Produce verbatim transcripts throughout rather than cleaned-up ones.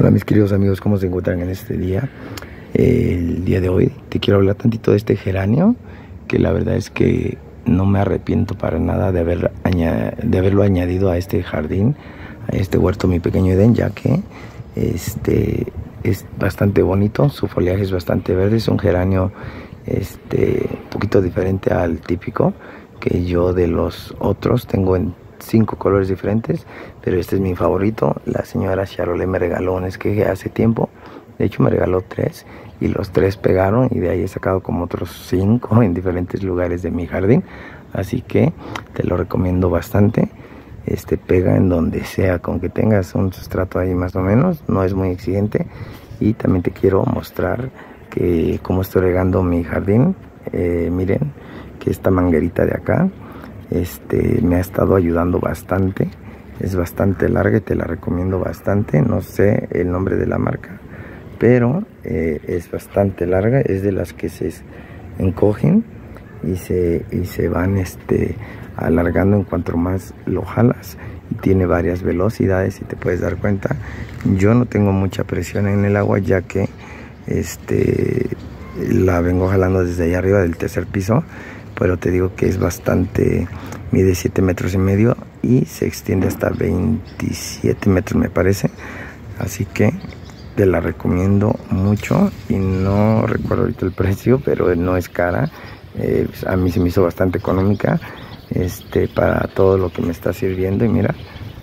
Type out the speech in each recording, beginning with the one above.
Hola mis queridos amigos, ¿cómo se encuentran en este día? Eh, el día de hoy te quiero hablar tantito de este geranio, que la verdad es que no me arrepiento para nada de, haber de haberlo añadido a este jardín, a este huerto Mi Pequeño Edén, ya que este, es bastante bonito, su follaje es bastante verde, es un geranio este, un poquito diferente al típico que yo de los otros tengo en cinco colores diferentes, pero este es mi favorito. La señora Charolais me regaló un esqueje hace tiempo, de hecho me regaló tres y los tres pegaron, y de ahí he sacado como otros cinco en diferentes lugares de mi jardín, así que te lo recomiendo bastante. Este pega en donde sea, con que tengas un sustrato ahí más o menos, no es muy exigente. Y también te quiero mostrar que cómo estoy regando mi jardín. Eh, miren que esta manguerita de acá Este, me ha estado ayudando bastante, es bastante larga y te la recomiendo bastante. No sé el nombre de la marca, pero eh, es bastante larga, es de las que se encogen y se, y se van este, alargando en cuanto más lo jalas, y tiene varias velocidades. Si te puedes dar cuenta, yo no tengo mucha presión en el agua, ya que este, la vengo jalando desde ahí arriba del tercer piso, pero te digo que es bastante, mide siete metros y medio y se extiende hasta veintisiete metros me parece, así que te la recomiendo mucho. Y no recuerdo ahorita el precio, pero no es cara, eh, a mí se me hizo bastante económica este, para todo lo que me está sirviendo. Y mira,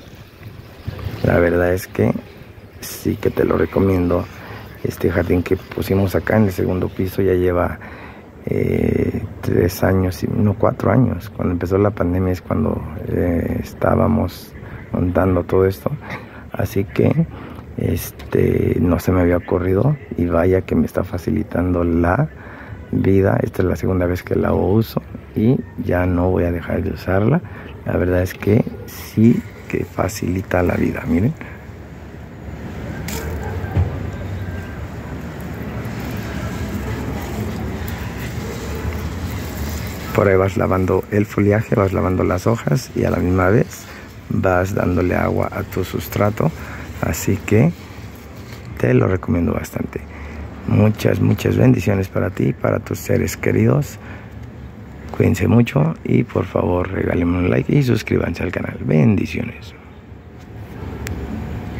la verdad es que sí que te lo recomiendo. Este jardín que pusimos acá en el segundo piso ya lleva Eh, tres años, no cuatro años. Cuando empezó la pandemia es cuando eh, estábamos montando todo esto, así que este no se me había ocurrido, y vaya que me está facilitando la vida. Esta es la segunda vez que la uso y ya no voy a dejar de usarla. La verdad es que sí que facilita la vida. Miren, por ahí vas lavando el follaje, vas lavando las hojas y a la misma vez vas dándole agua a tu sustrato, así que te lo recomiendo bastante. Muchas, muchas bendiciones para ti, para tus seres queridos. Cuídense mucho y por favor regálenme un like y suscríbanse al canal. Bendiciones.